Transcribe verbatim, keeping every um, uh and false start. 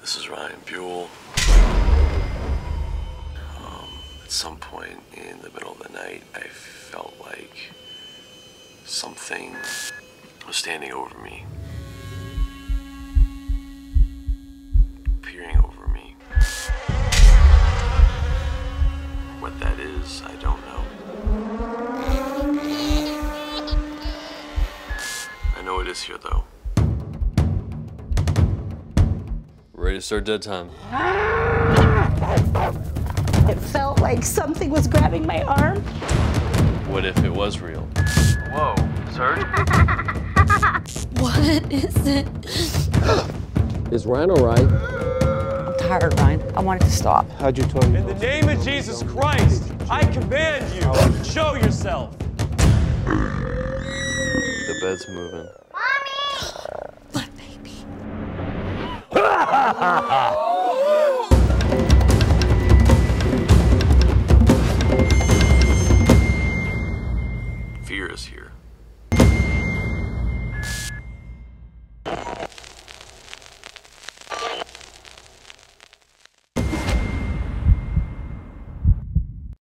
This is Ryan Buell. Um, at some point in the middle of the night, I felt like something was standing over me, peering over me. What that is, I don't know. I know it is here, though. Ready to start dead time. It felt like something was grabbing my arm. What if it was real? Whoa, sir? What is it? Is Ryan all right? I'm tired, Ryan. I want it to stop. How'd you tell me? In the name of Jesus Christ, I command you, show yourself. The bed's moving. My baby.